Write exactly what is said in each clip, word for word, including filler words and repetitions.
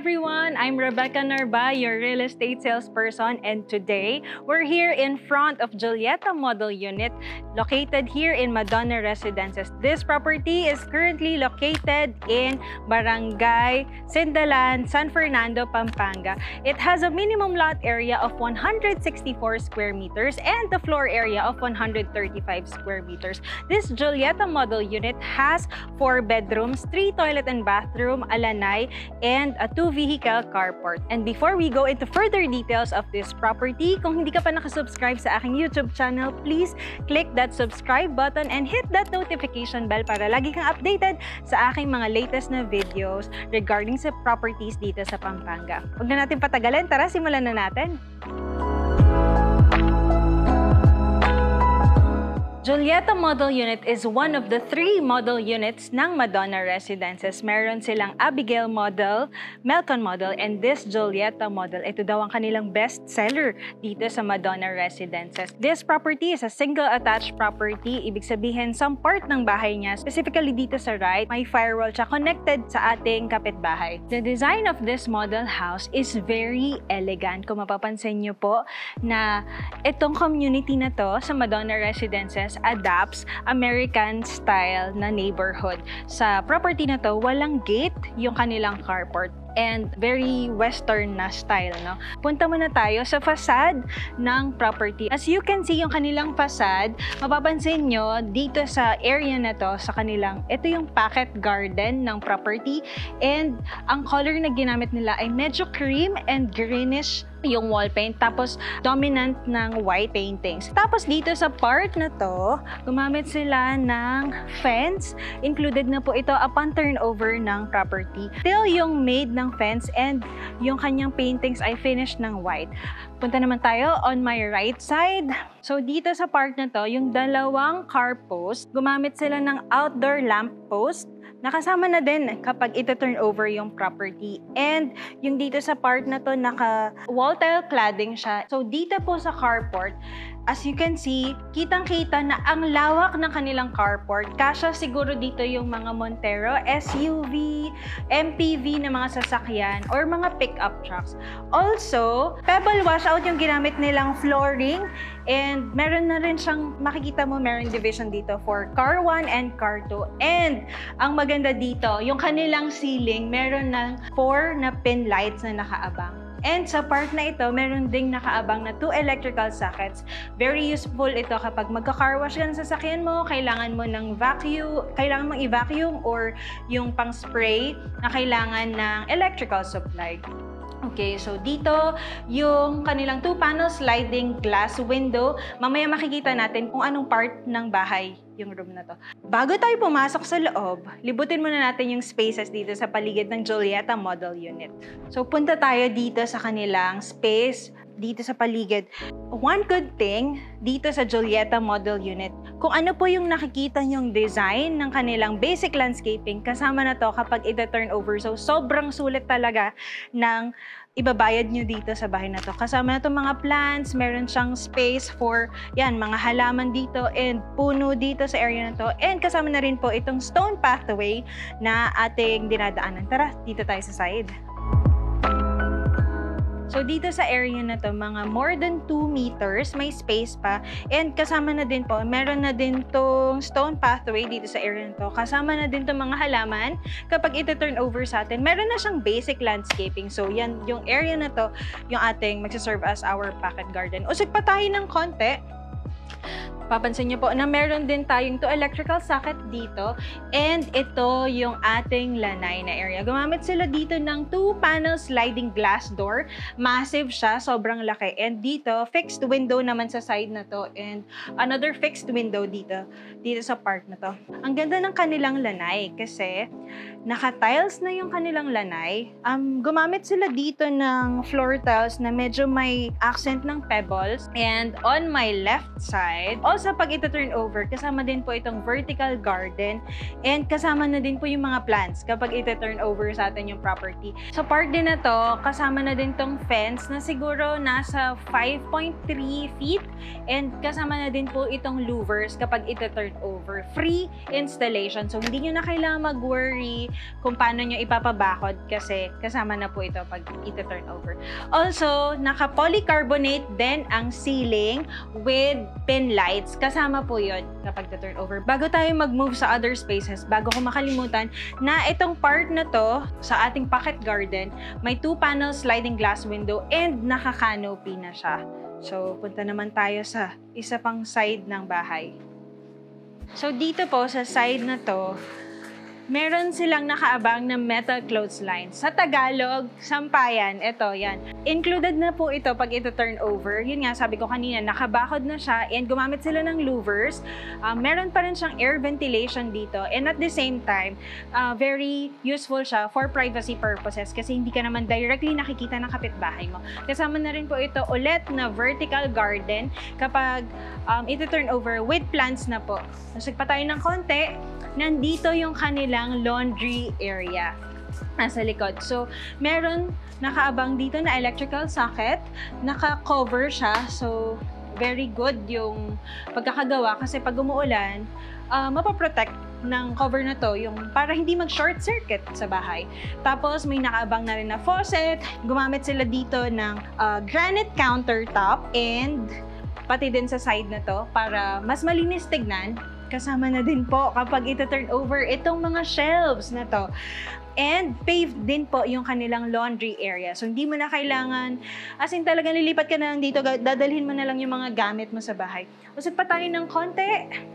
everyone! I'm Rebecca Narba, your real estate salesperson, and today we're here in front of Julieta Model Unit located here in Madonna Residences. This property is currently located in Barangay Sindalan, San Fernando, Pampanga. It has a minimum lot area of one hundred sixty-four square meters and the floor area of one hundred thirty-five square meters. This Julieta Model Unit has four bedrooms, three toilet and bathroom, a lanai, and a two-vehicle carport. And before we go into further details of this property, kung hindi ka pa nakasubscribe sa aking YouTube channel, please click that subscribe button and hit that notification bell para lagi kang updated sa aking mga latest na videos regarding sa properties dito sa Pampanga. Huwag na natin patagalin, tara simulan na natin! Julieta Model Unit is one of the three model units ng Madonna Residences. Meron silang Abigail Model, Melcon Model, and this Julieta Model. Ito daw ang kanilang best seller dito sa Madonna Residences. This property is a single attached property. Ibig sabihin, some part ng bahay niya, specifically dito sa right, may firewall siya connected sa ating kapitbahay. The design of this model house is very elegant. Kung mapapansin niyo po na itong community na to sa Madonna Residences adapts American style na neighborhood. Sa property na to, walang gate yung kanilang carport and very western na style, no? Punta muna tayo sa facade ng property. As you can see, yung kanilang facade, mapapansin nyo dito sa area na to, sa kanilang, ito yung pocket garden ng property, and ang color na ginamit nila ay medyo cream and greenish yung wall paint, tapos dominant ng white paintings. Tapos dito sa part na to, gumamit sila ng fence. Included na po ito upon turnover ng property. Still yung made ng fence and yung kanyang paintings ay finished ng white. Punta naman tayo on my right side. So dito sa part na to, yung dalawang car post, gumamit sila ng outdoor lamp post. Nakasama na din kapag ito turn over yung property. And yung dito sa part na to, naka wall tile cladding siya. So dito po sa carport, as you can see, kitang-kita na ang lawak ng kanilang carport. Kasya siguro dito yung mga Montero, S U V, M P V na mga sasakyan, or mga pickup trucks. Also, pebble washout yung ginamit nilang flooring. And meron na rin siyang, makikita mo, meron division dito for car one and car two. And ang maganda dito, yung kanilang ceiling, meron ng four na pin lights na nakaabang. And sa part na ito, meron ding nakaabang na two electrical sockets. Very useful ito kapag magka-car wash ka ng sasakyan mo, kailangan mo ng vacuum, kailangan mong i-vacuum or yung pang-spray na kailangan ng electrical supply. Okay, so dito, yung kanilang two-panel sliding glass window. Mamaya makikita natin kung anong part ng bahay yung room na to. Bago tayo pumasok sa loob, libutin muna natin yung spaces dito sa paligid ng Julieta Model Unit. So punta tayo dito sa kanilang space, dito sa paligid. One good thing dito sa Julieta Model Unit, kung ano po yung nakikita nyong design ng kanilang basic landscaping, kasama na to kapag ito turn over. So sobrang sulit talaga ng ibabayad nyo dito sa bahay na to. Kasama na itong mga plants, meron siyang space for yan, mga halaman dito and puno dito sa area na to. And kasama na rin po itong stone pathway na ating dinadaanan. Tara, dito tayo sa side. So dito sa area na to, mga more than two meters, may space pa. And kasama na din po, meron na din tong stone pathway dito sa area na to. Kasama na din tong mga halaman. Kapag ito turn over sa atin, meron na siyang basic landscaping. So yan, yung area na to, yung ating magsaserve as our pocket garden. Usig pa tayo ng konti. Papansin niyo po na meron din tayong to electrical socket dito, and ito yung ating lanai na area. Gumamit sila dito ng two-panel sliding glass door. Massive siya, sobrang laki. And dito, fixed window naman sa side na to, and another fixed window dito, dito sa part na to. Ang ganda ng kanilang lanai kasi naka-tiles na yung kanilang lanai. Um, gumamit sila dito ng floor tiles na medyo may accent ng pebbles. And on my left side, side. Also, pag ito turn over, kasama din po itong vertical garden and kasama na din po yung mga plants kapag ito turn over sa atin yung property. Sa part din na to, kasama na din tong fence na siguro nasa five point three feet and kasama na din po itong louvers kapag ito turn over. Free installation. So, hindi nyo na kailangan mag-worry kung paano nyo ipapabakod kasi kasama na po ito pag ito turn over. Also, naka-polycarbonate din ang ceiling with pin lights. Kasama po yun kapag ito turn over. Bago tayo mag-move sa other spaces, bago ko makalimutan na itong part na to sa ating pocket garden, may two-panel sliding glass window and naka-canopy na siya. So, punta naman tayo sa isa pang side ng bahay. So, dito po sa side na to, meron silang nakaabang na metal clothesline. Sa Tagalog, sampayan. Ito, yan. Included na po ito pag ito turn over. Yun nga, sabi ko kanina, nakabakod na siya and gumamit sila ng louvers. Uh, meron pa rin siyang air ventilation dito and at the same time, uh, very useful siya for privacy purposes kasi hindi ka naman directly nakikita ng kapitbahay mo. Kasama na rin po ito ulit na vertical garden kapag um, ito turn over with plants na po. Nasig pa tayo ng konti. Nandito yung kanilang laundry area nasa likod. So, meron nakaabang dito na electrical socket, naka-cover siya. So, very good yung pagkakagawa kasi pag umuulan, uh, mapaprotect ng cover na to yung para hindi mag-short circuit sa bahay. Tapos, may nakaabang na rin na faucet. Gumamit sila dito ng uh, granite countertop and pati din sa side na to para mas malinis tignan. Kasama na din po kapag ito turn over itong mga shelves na to. And paved din po yung kanilang laundry area. So, hindi mo na kailangan, as in talagang lilipat ka na lang dito, dadalhin mo na lang yung mga gamit mo sa bahay. Usap pa tayo ng konti.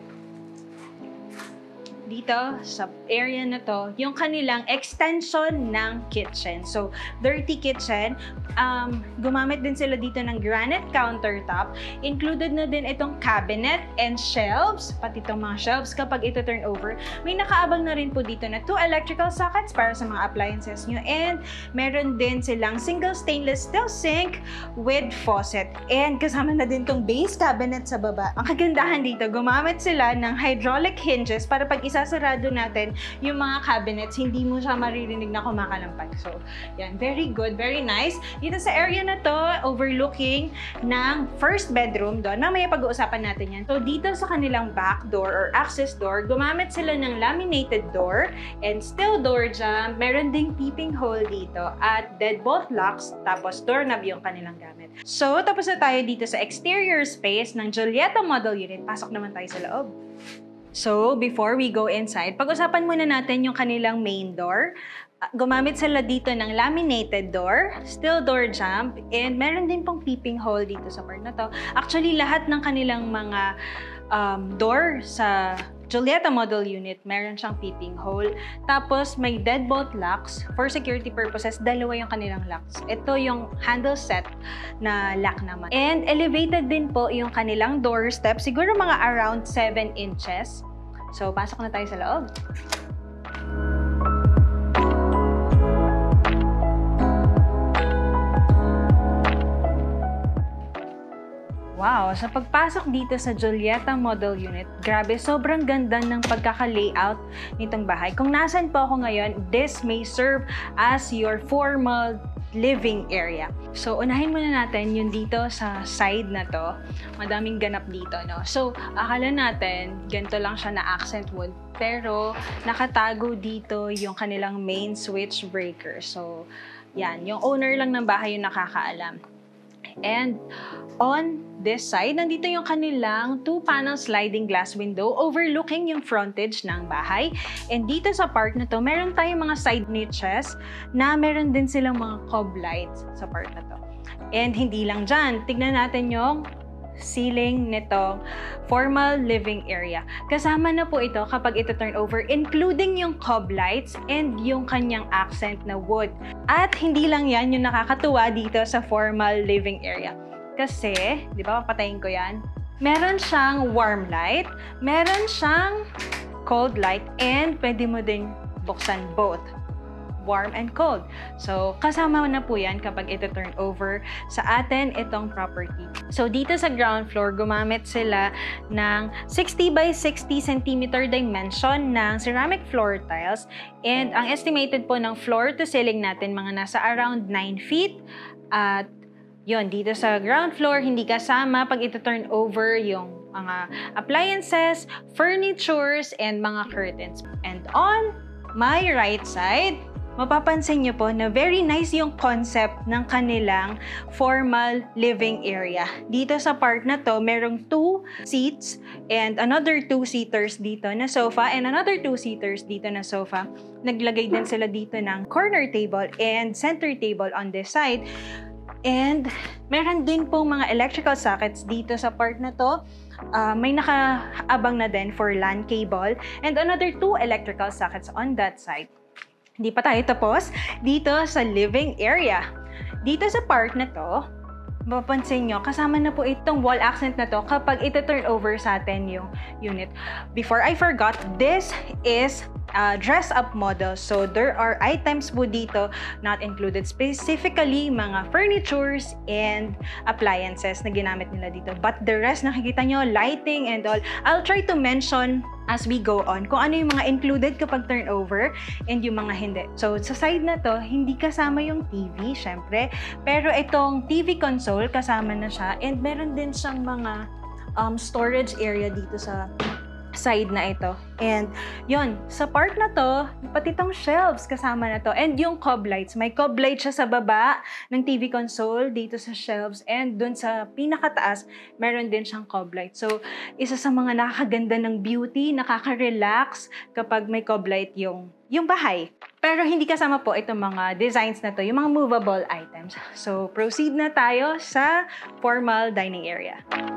Dito sa area na to, yung kanilang extension ng kitchen. So, dirty kitchen. Um, gumamit din sila dito ng granite countertop. Included na din itong cabinet and shelves, pati itong mga shelves kapag ito turn over. May nakaabang na rin po dito na two electrical sockets para sa mga appliances nyo. And meron din silang single stainless steel sink with faucet. And kasama na din itong base cabinet sa baba. Ang kagandahan dito, gumamit sila ng hydraulic hinges para pag isasarado natin yung mga cabinets, hindi mo siya maririnig na kumakalampag. So, yan. Very good. Very nice. Dito sa area na to, overlooking ng first bedroom doon. Mamaya pag-uusapan natin yan. So, dito sa kanilang back door or access door, gumamit sila ng laminated door and steel door jam. Meron ding peeping hole dito at deadbolt locks, tapos doorknob yung kanilang gamit. So, tapos na tayo dito sa exterior space ng Julieta Model Unit. Pasok naman tayo sa loob. So, before we go inside, pag-usapan muna natin yung kanilang main door. Gumamit sila dito ng laminated door, steel door jamb, and meron din pong peeping hole dito sa part na to. Actually, lahat ng kanilang mga um, door sa Julieta Model Unit, meron siyang peeping hole. Tapos, may deadbolt locks. For security purposes, dalawa yung kanilang locks. Ito yung handle set na lock naman. And elevated din po yung kanilang doorstep. Siguro mga around seven inches. So, pasok na tayo sa loob. Wow! Sa pagpasok dito sa Julieta Model Unit, grabe, sobrang ganda ng pagkaka-layout nitong bahay. Kung nasan po ako ngayon, this may serve as your formal living area. So, unahin muna natin yung dito sa side na to. Madaming ganap dito, no? So, akala natin, ganito lang siya na accent wood. Pero, nakatago dito yung kanilang main switch breaker. So, yan. Yung owner lang ng bahay yung nakakaalam. And on this side, nandito yung kanilang two-panel sliding glass window overlooking yung frontage ng bahay. And dito sa part na to, meron tayong mga side niches na meron din silang mga cob lights sa part na to. And hindi lang dyan, tignan natin yung ceiling nitong formal living area. Kasama na po ito kapag ito turn over, including yung cob lights and yung kanyang accent na wood. At hindi lang yan yung nakakatuwa dito sa formal living area. Kasi, di ba, papatayin ko yan? Meron siyang warm light, meron siyang cold light, and pwede mo din buksan both. warm and cold. So, kasama na po yan kapag ito turn over sa atin itong property. So, dito sa ground floor, gumamit sila ng sixty by sixty centimeter dimension ng ceramic floor tiles. And ang estimated po ng floor to ceiling natin, mga nasa around nine feet. At yun, dito sa ground floor, hindi kasama pag ito turn over yung mga appliances, furnitures, and mga curtains. And on my right side, mapapansin nyo po na very nice yung concept ng kanilang formal living area. Dito sa part na to, merong two seats and another two-seaters dito na sofa and another two-seaters dito na sofa. Naglagay din sila dito ng corner table and center table on this side. And meron din pong mga electrical sockets dito sa part na to. Uh, may nakaabang na din for LAN cable and another two electrical sockets on that side. Hindi pa tayo tapos dito sa living area. Dito sa part na to, mapapansin nyo, kasama na po itong wall accent na to kapag ito turn over sa atin yung unit. Before I forgot, this is a dress-up model. So, there are items po dito not included. Specifically, mga furnitures and appliances na ginamit nila dito. But the rest, nakikita nyo, lighting and all. I'll try to mention as we go on kung ano yung mga included kapag turnover and yung mga hindi. So, sa side na to, hindi kasama yung T V, syempre. Pero itong T V console, kasama na siya. And meron din siyang mga um, storage area dito sa side na ito. And yon, sa part na to, pati itong shelves kasama na to. And yung cob lights, may cob light siya sa baba ng T V console dito sa shelves. And dun sa pinakataas, meron din siyang cob light. So, isa sa mga nakakaganda ng beauty, nakaka-relax kapag may cob light yung, yung bahay. Pero hindi kasama po itong mga designs na to, yung mga movable items. So, proceed na tayo sa formal dining area.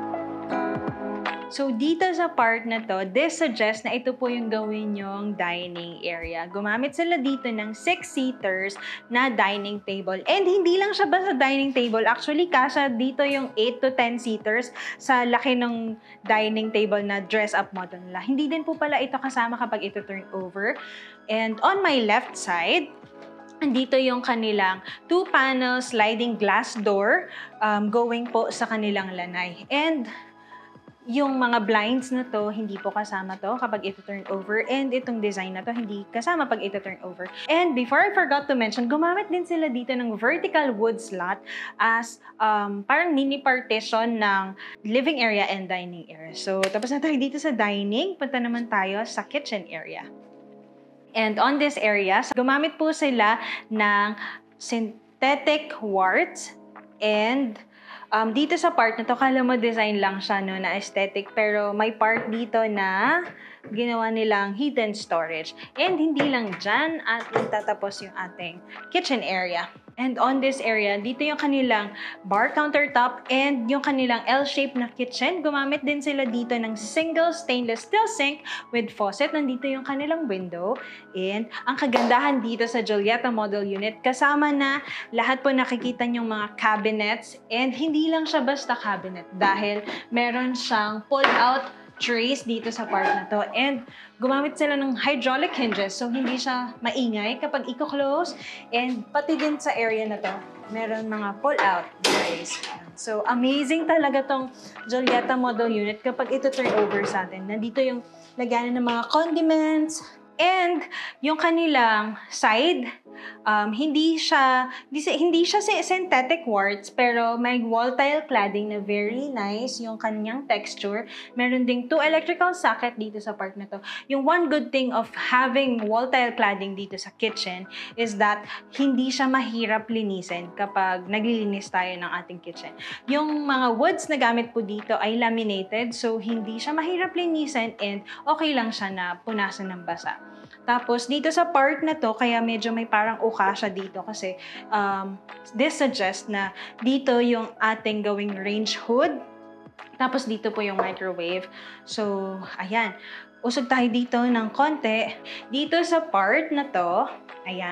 So, dito sa part na to, this suggests na ito po yung gawin yung dining area. Gumamit sila dito ng six-seaters na dining table. And hindi lang siya basta dining table. Actually, kasha dito yung eight to ten seaters sa laki ng dining table na dress-up model nila. Hindi din po pala ito kasama kapag ito turn over. And on my left side, andito yung kanilang two-panel sliding glass door um, going po sa kanilang lanay. And yung mga blinds na to, hindi po kasama to kapag ito turn over. And itong design na to, hindi kasama pag ito turn over. And before I forgot to mention, gumamit din sila dito ng vertical wood slot as um, parang mini partition ng living area and dining area. So, tapos na tayo dito sa dining. Punta naman tayo sa kitchen area. And on this area, gumamit po sila ng synthetic warts and Um, dito sa part na to, kala mo design lang siya no, na aesthetic, pero may part dito na ginawa nilang hidden storage. And hindi lang dyan at magtatapos yung ating kitchen area. And on this area, dito yung kanilang bar countertop and yung kanilang L-shape na kitchen. Gumamit din sila dito ng single stainless steel sink with faucet. Nandito yung kanilang window. And ang kagandahan dito sa Giulietta Model Unit, kasama na lahat po nakikita yung mga cabinets. And hindi lang siya basta cabinet dahil meron siyang pull-out trays dito sa part na to. And gumamit sila ng hydraulic hinges so hindi siya maingay kapag i-close. And pati din sa area na to, meron mga pull-out trays. So amazing talaga tong Giulietta Model Unit kapag ito turn over sa atin. Nandito yung laganan ng mga condiments. And yung kanilang side, um, hindi siya hindi, hindi siya synthetic warts, pero may wall tile cladding na very nice yung kanyang texture. Meron ding two electrical socket dito sa part na to. Yung one good thing of having wall tile cladding dito sa kitchen is that hindi siya mahirap linisin kapag naglilinis tayo ng ating kitchen. Yung mga woods na gamit po dito ay laminated, so hindi siya mahirap linisin and okay lang siya na punasan ng basa. Tapos, dito sa part na to, kaya medyo may parang uka siya dito kasi um, this suggests na dito yung ating gawing range hood. Tapos, dito po yung microwave. So, ayan. Usog tayo dito ng konti. Dito sa part na to, ayan.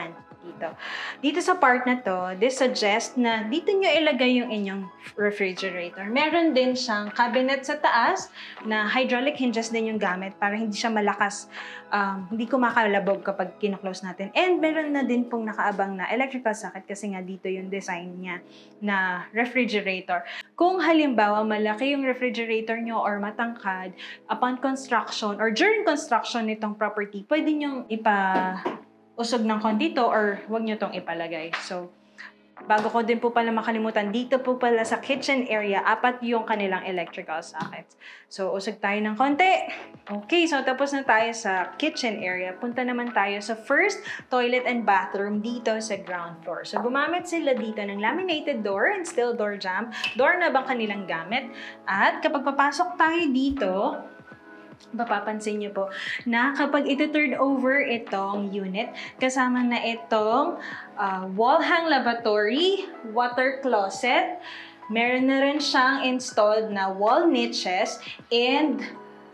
dito. Dito sa part na to, this suggests na dito nyo ilagay yung inyong refrigerator. Meron din siyang cabinet sa taas na hydraulic hinges din yung gamit para hindi siya malakas, um, hindi kumakalabog kapag kinoklose natin. And meron na din pong nakaabang na electrical socket kasi nga dito yung design niya na refrigerator. Kung halimbawa malaki yung refrigerator nyo or matangkad, upon construction or during construction nitong property, pwede nyong ipa-usog ng konti to or huwag nyo tong ipalagay. So, bago ko din po pala makalimutan, dito po pala sa kitchen area, apat yung kanilang electrical sockets. So, usog tayo ng konti. Okay, so tapos na tayo sa kitchen area. Punta naman tayo sa first toilet and bathroom dito sa ground floor. So, gumamit sila dito ng laminated door and steel door jamb. Door na bang kanilang gamit. At kapag papasok tayo dito, mapapansin niyo po na kapag ito-turn over itong unit, kasama na itong uh, wall hang lavatory, water closet, meron na rin siyang installed na wall niches, and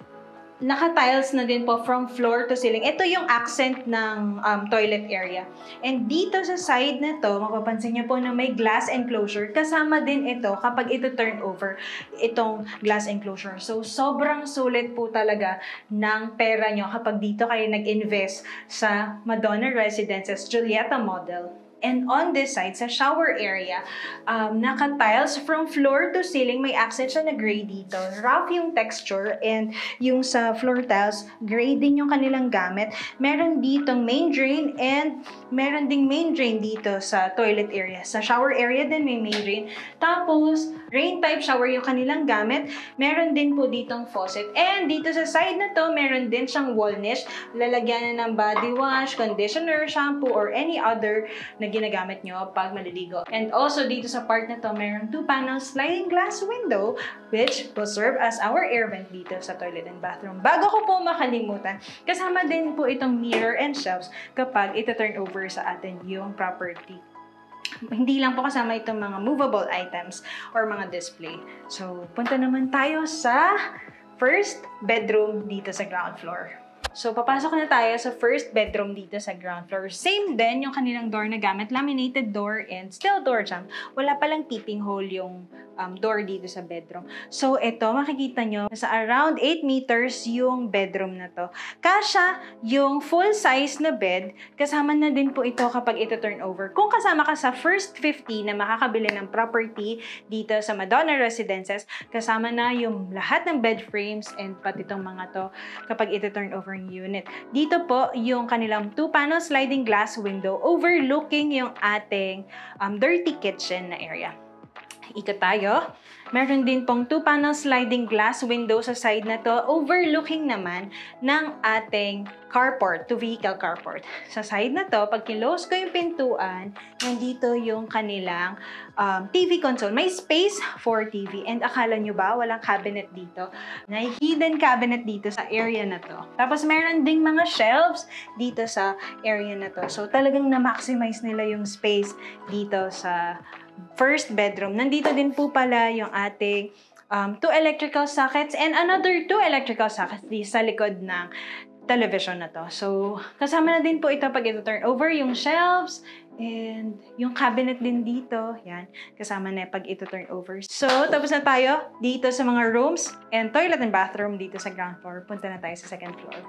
naka-tiles na din po from floor to ceiling. Ito yung accent ng um, toilet area. And dito sa side na to, mapapansin niyo po na may glass enclosure. Kasama din ito kapag ito turn over itong glass enclosure. So, sobrang sulit po talaga ng pera nyo kapag dito kayo nag-invest sa Madonna Residences Julieta model. And on this side, sa shower area, um, naka-tiles from floor to ceiling. May accent siya na gray dito. Rough yung texture, and yung sa floor tiles, gray din yung kanilang gamit. Meron ditong main drain, and meron ding main drain dito sa toilet area. Sa shower area din may main drain. Tapos, rain type shower yung kanilang gamit. Meron din po ditong faucet. And dito sa side na to, meron din siyang wall niche. Lalagyan na ng body wash, conditioner, shampoo, or any other na ginagamit nyo pag maliligo. And also, dito sa part na to, mayroong two-panel sliding glass window which will serve as our air vent dito sa toilet and bathroom. Bago ko po makalimutan, kasama din po itong mirror and shelves kapag ito turn over sa atin yung property. Hindi lang po kasama itong mga movable items or mga display. So, punta naman tayo sa first bedroom dito sa ground floor. So, papasok na tayo sa first bedroom dito sa ground floor. Same din yung kanilang door na gamit, laminated door and steel door jamb. Wala palang peeping hole yung um, door dito sa bedroom. So, ito, makikita nyo, sa around eight meters yung bedroom na to. Kasya yung full size na bed, kasama na din po ito kapag ito turn over. Kung kasama ka sa first fifty na makakabili ng property dito sa Madonna Residences, kasama na yung lahat ng bed frames and pati itong mga to kapag ito turn over unit. Dito po yung kanilang two-panel sliding glass window overlooking yung ating um, dirty kitchen na area. Ikot tayo. Meron din pong two-panel sliding glass window sa side na to, overlooking naman ng ating carport, two-vehicle carport. Sa side na to, pag kinlose ko yung pintuan, nandito yung kanilang um, T V console. May space for T V. And akala nyo ba, walang cabinet dito? May hidden cabinet dito sa area na to. Tapos meron ding mga shelves dito sa area na to. So talagang na-maximize nila yung space dito sa first bedroom. Nandito din po pala yung ating um, two electrical sockets and another two electrical sockets di sa likod ng television na to. So, kasama na din po ito pag ito turn over, yung shelves and yung cabinet din dito. Yan, kasama na pag ito turn over. So, tapos na tayo dito sa mga rooms and toilet and bathroom dito sa ground floor. Punta na tayo sa second floor.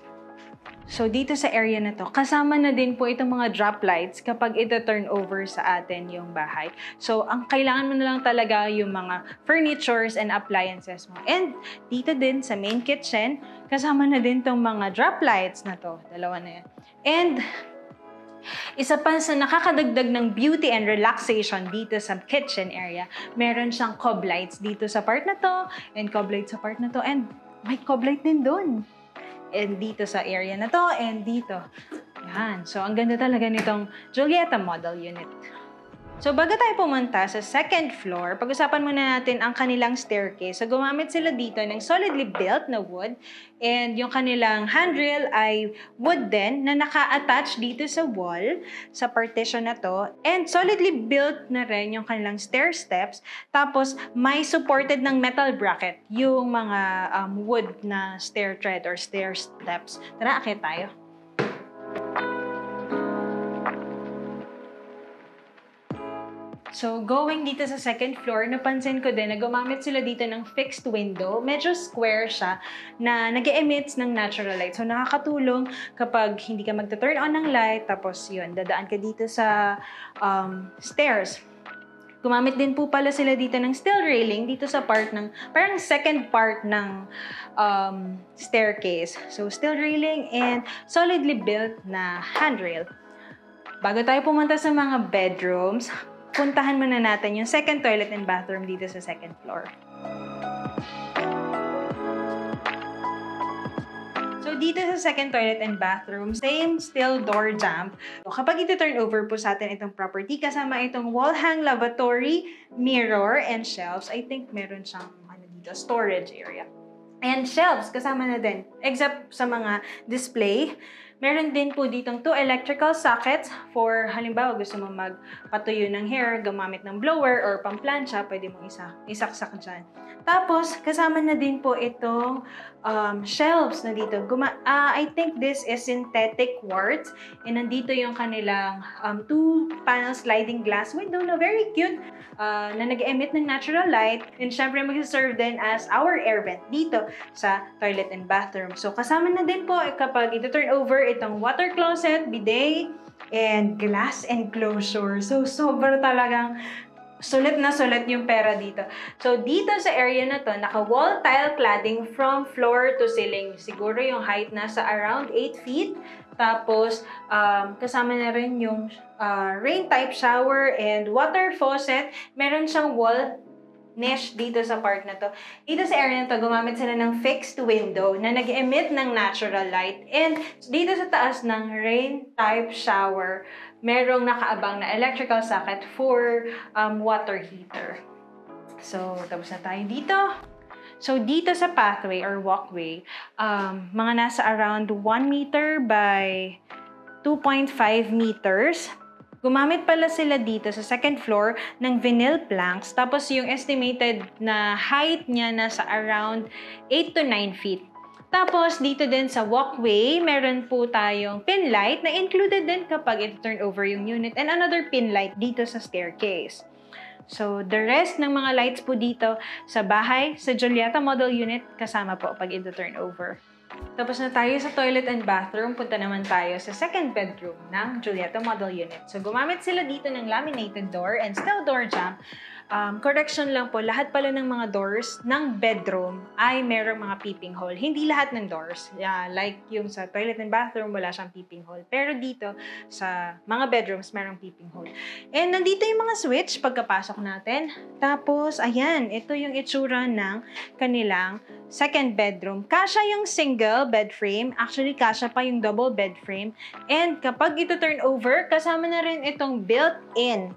So, dito sa area na to, kasama na din po itong mga drop lights kapag ito turn over sa atin yung bahay. So, ang kailangan mo na lang talaga yung mga furnitures and appliances mo. And dito din sa main kitchen, kasama na din tong mga drop lights na to. Dalawa na yan. And isa pa sa nakakadagdag ng beauty and relaxation dito sa kitchen area, meron siyang cob lights dito sa part na to, and cob lights sa part na to, and may cob light din doon. And dito sa area na to, and dito. Yan. So, ang ganda talaga nitong Julieta model unit. So, bago tayo pumunta sa second floor, pag-usapan muna natin ang kanilang staircase. So, gumamit sila dito ng solidly built na wood. And yung kanilang handrail ay wood din na naka-attach dito sa wall, sa partition na to. And solidly built na rin yung kanilang stair steps. Tapos, may supported ng metal bracket yung mga um, wood na stair tread or stair steps. Tara, akit tayo. So, going dito sa second floor, napansin ko din na gumamit sila dito ng fixed window. Medyo square siya na nag-emits ng natural light. So, nakakatulong kapag hindi ka magta-turn on ng light, tapos yun, dadaan ka dito sa um, stairs. Gumamit din po pala sila dito ng steel railing dito sa part ng, parang second part ng um, staircase. So, steel railing and solidly built na handrail. Bago tayo pumunta sa mga bedrooms, puntahan muna natin yung second toilet and bathroom dito sa second floor. So, dito sa second toilet and bathroom, same steel door jamb. So, kapag iti-turn over po sa atin itong property, kasama itong wall hang lavatory, mirror, and shelves. I think meron siyang ano dito, storage area. And shelves, kasama na din. Except sa mga display, meron din po ditong two electrical sockets for halimbawa gusto mo magpatuyo ng hair, gumamit ng blower or pamplansya, pwede mong isa, isaksak dyan. Tapos, kasama na din po itong um, shelves na dito. Guma uh, I think this is synthetic quartz. And nandito yung kanilang um, two panel sliding glass window na very cute uh, na nag-emit ng natural light. And syempre mag-serve din as our air vent dito sa toilet and bathroom. So, kasama na din po kapag ito-turn over itong water closet, bidet, and glass enclosure. So, sobra talagang sulit na sulit yung pera dito. So, dito sa area na to, naka-wall tile cladding from floor to ceiling. Siguro yung height nasa around eight feet. Tapos, um, kasama na rin yung uh, rain type shower and water faucet. Meron siyang wall niche dito sa part na to. Dito sa area na to, gumamit sila ng fixed window na nag-emit ng natural light. And dito sa taas ng rain type shower, merong nakaabang na electrical socket for um, water heater. So, tapos na tayo dito. So, dito sa pathway or walkway, um, mga nasa around one meter by two point five meters. Gumamit pala sila dito sa second floor ng vinyl planks. Tapos yung estimated na height niya nasa around eight to nine feet. Tapos dito din sa walkway, meron po tayong pin light na included din kapag ito turn over yung unit. And another pin light dito sa staircase. So, the rest ng mga lights po dito sa bahay, sa Julieta Model Unit, kasama po pag ito turn over. Tapos na tayo sa toilet and bathroom, punta naman tayo sa second bedroom ng Julieta Model Unit. So, gumamit sila dito ng laminated door and steel door jamb. Um, correction lang po, lahat pala ng mga doors ng bedroom ay merong mga peeping hole. Hindi lahat ng doors. Yeah, like yung sa toilet and bathroom, wala siyang peeping hole. Pero dito, sa mga bedrooms, merong peeping hole. And nandito yung mga switch pagkapasok natin. Tapos, ayan, ito yung itsura ng kanilang second bedroom. Kasya yung single bed frame. Actually, kasya pa yung double bed frame. And kapag ito turn over, kasama na rin itong built-in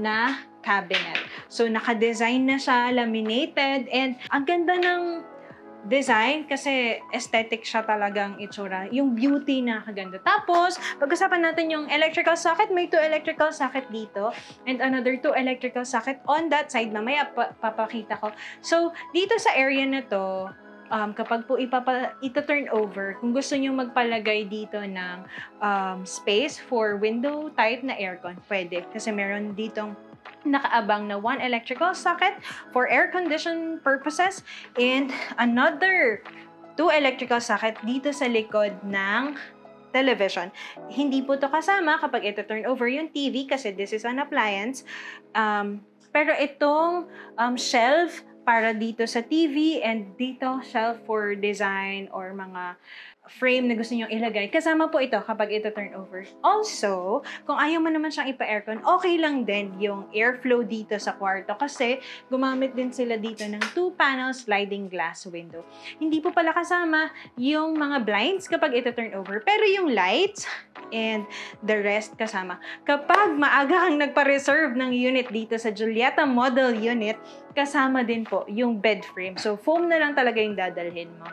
na cabinet. So, naka-design na siya, laminated, and ang ganda ng design kasi aesthetic siya talagang itsura. Yung beauty na kaganda. Tapos, pag-usapan natin yung electrical socket. May two electrical socket dito and another two electrical socket on that side. Mamaya pa papakita ko. So, dito sa area na to, Um, kapag po ipapa, ito-turn over, kung gusto nyo magpalagay dito ng um, space for window type na aircon, pwede. Kasi meron ditong nakaabang na one electrical socket for air condition purposes and another two electrical socket dito sa likod ng television. Hindi po to kasama kapag ito turn over yung T V kasi this is an appliance. Um, pero itong um, shelf para dito sa T V and dito shelf for design or mga frame na gusto nyo ilagay. Kasama po ito kapag ito turn over. Also, kung ayaw mo naman siyang ipa-aircon, okay lang din yung airflow dito sa kwarto kasi gumamit din sila dito ng two panel sliding glass window. Hindi po pala kasama yung mga blinds kapag ito turn over. Pero yung lights and the rest kasama. Kapag maaga kang nagpa-reserve ng unit dito sa Julieta Model Unit, kasama din po yung bed frame. So, foam na lang talaga yung dadalhin mo.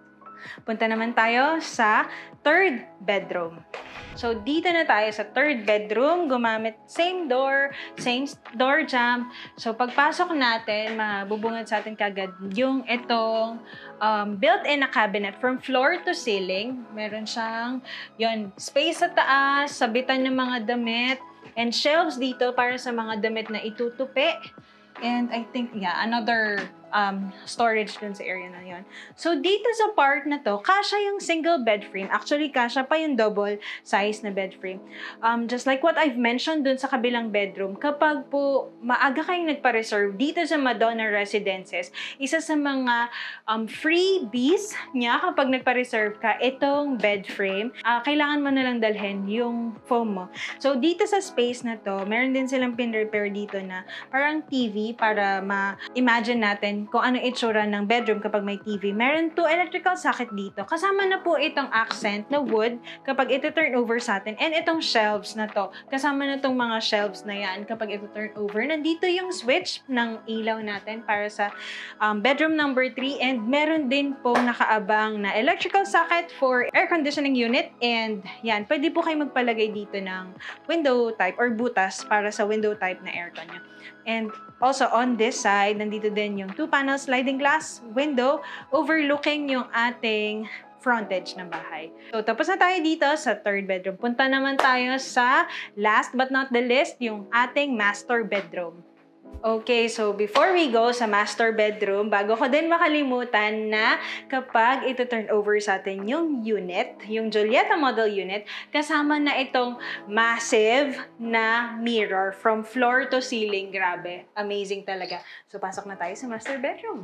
Punta naman tayo sa third bedroom. So, dito na tayo sa third bedroom. Gumamit same door, same door jamb. So, pagpasok natin, mabubungad sa atin kagad yung itong um, built-in na cabinet from floor to ceiling. Meron siyang yun, space sa taas, sabitan ng mga damit. And shelves dito para sa mga damit na itutupi. And I think, yeah, another um, storage dun sa area na yun. So, dito sa part na to, kasya yung single bed frame. Actually, kasya pa yung double size na bed frame. Um, just like what I've mentioned dun sa kabilang bedroom, kapag po maaga kayong nagpa-reserve dito sa Madonna Residences, isa sa mga um, freebies niya kapag nagpa-reserve ka, itong bed frame, uh, kailangan mo na lang dalhin yung foam mo. So, dito sa space na to, meron din silang pin-repair dito na parang T V para ma-imagine natin kung ano itsura ng bedroom kapag may T V. Meron two electrical socket dito. Kasama na po itong accent na wood kapag ito turn over sa atin. And itong shelves na to. Kasama na itong mga shelves na yan kapag ito turn over. Nandito yung switch ng ilaw natin para sa um, bedroom number three. And meron din pong nakaabang na electrical socket for air conditioning unit. And yan, pwede po kayo magpalagay dito ng window type or butas para sa window type na aircon nyo. And also on this side, nandito din yung two-panel sliding glass window overlooking yung ating frontage ng bahay. So, tapos na tayo dito sa third bedroom. Punta naman tayo sa last but not the least, yung ating master bedroom. Okay, so before we go sa master bedroom, bago ko din makalimutan na kapag ito turn over sa atin yung unit, yung Julieta model unit, kasama na itong massive na mirror from floor to ceiling. Grabe, amazing talaga. So pasok na tayo sa master bedroom.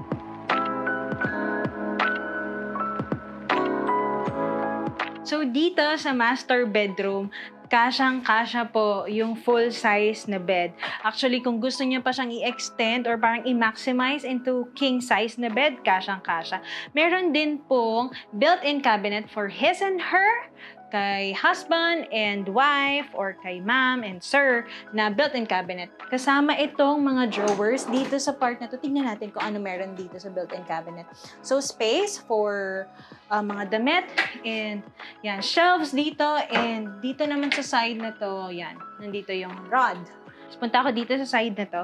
So dito sa master bedroom, kasyang-kasya po yung full size na bed. Actually, kung gusto niyo pa siyang i-extend or parang i-maximize into king size na bed, kasyang-kasya. Meron din pong built-in cabinet for his and her, kay husband and wife, or kay ma'am and sir, na built-in cabinet. Kasama itong mga drawers dito sa part na to. Tingnan natin kung ano meron dito sa built-in cabinet. So, space for uh, mga damit, and yan, shelves dito, and dito naman sa side na to, yan, nandito yung rod. So, punta ako dito sa side na to.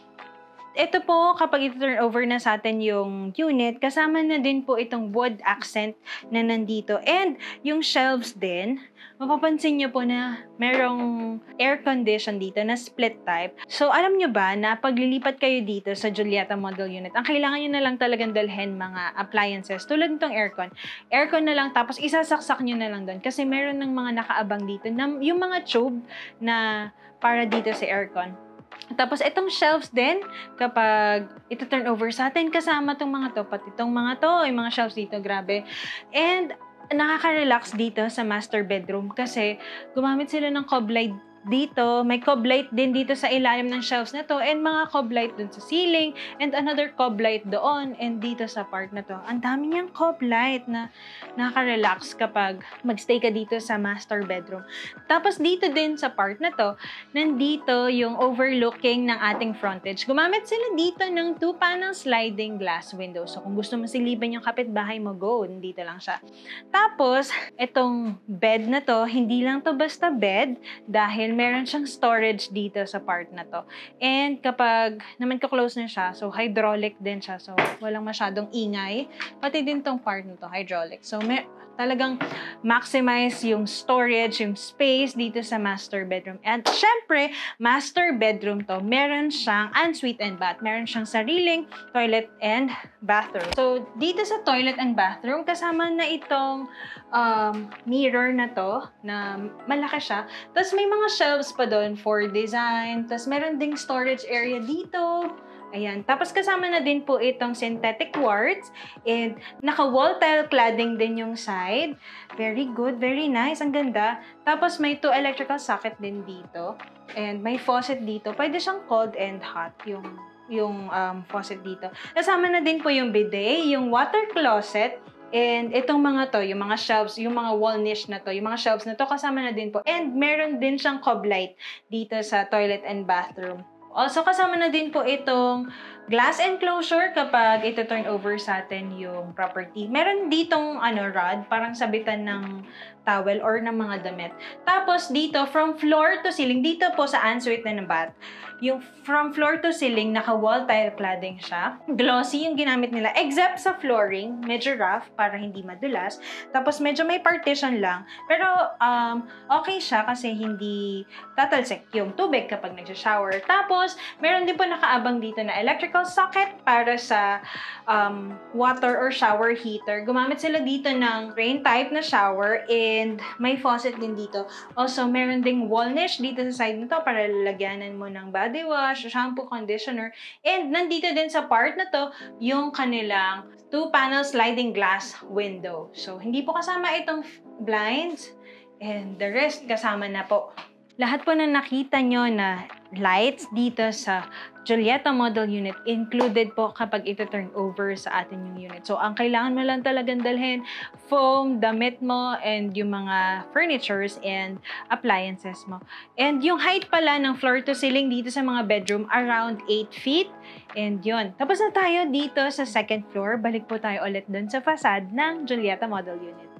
Ito po, kapag ito-turn over na sa atin yung unit, kasama na din po itong wood accent na nandito. And yung shelves din, mapapansin nyo po na merong air condition dito na split type. So, alam nyo ba na paglilipat kayo dito sa Julieta model unit, ang kailangan nyo na lang talagang dalhin mga appliances tulad nitong aircon. Aircon na lang, tapos isasaksak nyo na lang doon. Kasi meron ng mga nakaabang dito, na, yung mga tube na para dito sa aircon. Tapos, itong shelves din, kapag ito turn over sa atin, kasama itong mga to, pati itong mga to, yung mga shelves dito, grabe. And, nakaka-relax dito sa master bedroom kasi gumamit sila ng cob light dito. May cob light din dito sa ilalim ng shelves na to, and mga cob light dun sa ceiling, and another cob light doon, and dito sa part na to. Ang dami niyang cob light na nakaka-relax kapag magstay ka dito sa master bedroom. Tapos dito din sa part na to, nandito yung overlooking ng ating frontage. Gumamit sila dito ng two-panel sliding glass window. So kung gusto mo silipin yung kapitbahay mo, go, dito lang siya. Tapos, itong bed na to, hindi lang to basta bed, dahil meron siyang storage dito sa part na to. And kapag naman ka-close na siya, so hydraulic din siya. So walang masyadong ingay. Pati din tong part na to, hydraulic. So may, talagang maximize yung storage, yung space dito sa master bedroom. And syempre, master bedroom to, meron siyang ensuite and bath. Meron siyang sariling toilet and bathroom. So dito sa toilet and bathroom, kasama na itong um, mirror na to, na malaki siya. Tapos may mga shelves pa doon for design. Tapos meron ding storage area dito. Ayan. Tapos kasama na din po itong synthetic quartz. And naka-wall tile cladding din yung side. Very good. Very nice. Ang ganda. Tapos may two electrical socket din dito. And may faucet dito. Pwede siyang cold and hot yung, yung um, faucet dito. Kasama na din po yung bidet, yung water closet. And itong mga to, yung mga shelves, yung mga wall niche na to, yung mga shelves na to, kasama na din po. And meron din siyang cob light dito sa toilet and bathroom. Also, kasama na din po itong glass enclosure kapag ito turn over sa atin yung property. Meron ditong ano, rod, parang sabitan ng towel or ng mga damit. Tapos dito, from floor to ceiling, dito po sa ensuite na ng bath, yung from floor to ceiling, naka-wall tile cladding siya. Glossy yung ginamit nila, except sa flooring, medyo rough para hindi madulas. Tapos medyo may partition lang, pero um, okay siya kasi hindi tatalsik yung tubig kapag nag-shower. Tapos, meron din po nakaabang dito na electrical socket para sa um, water or shower heater. Gumamit sila dito ng rain type na shower and may faucet din dito. Also, meron ding wall niche dito sa side nito para lalagyanan mo ng body wash, shampoo, conditioner. And nandito din sa part na to yung kanilang two-panel sliding glass window. So, hindi po kasama itong blinds and the rest kasama na po. Lahat po na nakita nyo na lights dito sa Julietta model unit included po kapag ito turn over sa atin yung unit. So, ang kailangan mo lang talagang dalhin, foam, damit mo, and yung mga furnitures and appliances mo. And yung height pala ng floor to ceiling dito sa mga bedroom, around eight feet. And yun. Tapos na tayo dito sa second floor. Balik po tayo ulit dun sa facade ng Julietta model unit.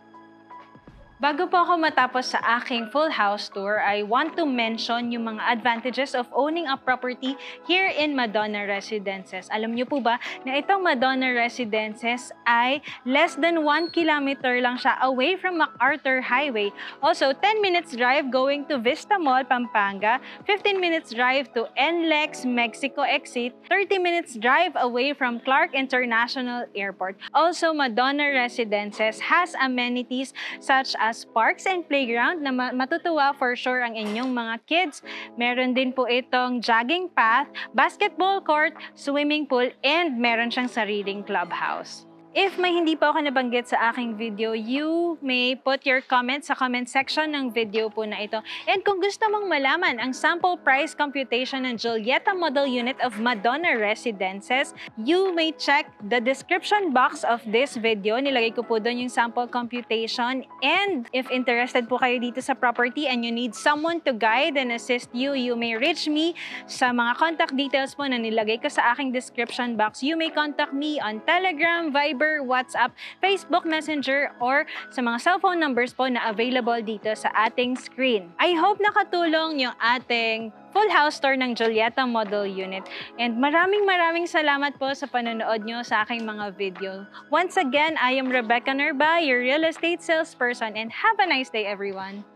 Bago po ako matapos sa aking full house tour, I want to mention yung mga advantages of owning a property here in Madonna Residences. Alam niyo po ba na itong Madonna Residences ay less than one kilometer lang siya away from MacArthur Highway. Also, ten minutes drive going to Vista Mall, Pampanga, fifteen minutes drive to N L E X Mexico exit, thirty minutes drive away from Clark International Airport. Also, Madonna Residences has amenities such as as parks and playground na matutuwa for sure ang inyong mga kids. Meron din po itong jogging path, basketball court, swimming pool, and meron siyang sariling clubhouse. If may hindi pa ako nabanggit sa aking video, you may put your comments sa comment section ng video po na ito. And kung gusto mong malaman ang sample price computation ng Julietta model unit of Madonna Residences, you may check the description box of this video. Nilagay ko po doon yung sample computation. And if interested po kayo dito sa property and you need someone to guide and assist you, you may reach me sa mga contact details po na nilagay ko sa aking description box. You may contact me on Telegram, Viber, WhatsApp, Facebook Messenger, or sa mga cellphone numbers po na available dito sa ating screen. I hope nakatulong yung ating full house tour ng Julietta model unit. And maraming maraming salamat po sa panonood nyo sa aking mga video. Once again, I am Rebecca Nerba, your real estate salesperson, and have a nice day, everyone.